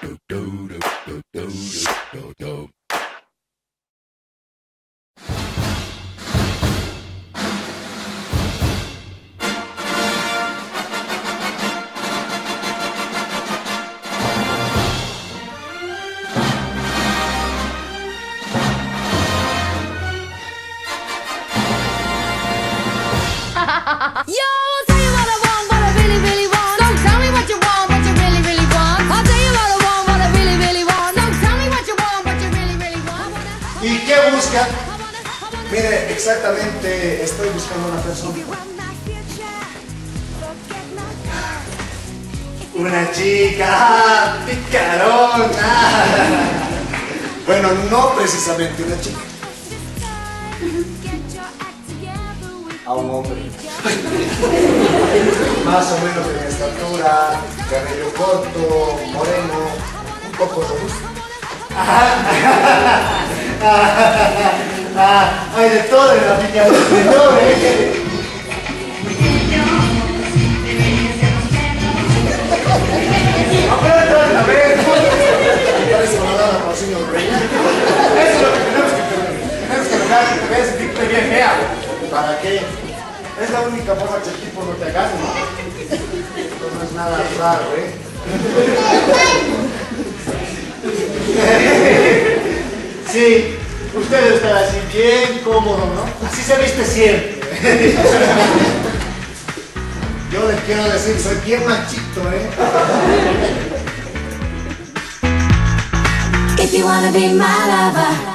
Yo, I'll tell you what I want, what I really, really want. Don't tell me what you want, what you really, really want. I'll tell you what I want, what I really, really want. Don't tell me what you want, what you really, really want. ¿Y qué busca? Mire, exactamente estoy buscando una persona. Una chica picarona. Bueno, no precisamente una chica. A un hombre. Más o menos de mi estatura, cabello corto, moreno, un poco robusto. Hay de todo en la aplicación, ¿no? A ver, parece balada para el señor Rey. Eso es lo que tenemos que lograr, que te veas sentirte bien fea. ¿Para qué? Es la única forma que el tipo no te agarre, ¿no? Esto no es nada raro, ¿eh? Sí, usted debe estar así bien cómodo, ¿no? Así se viste siempre. Yo les quiero decir, soy bien machito, ¿eh? If you wanna be my lover,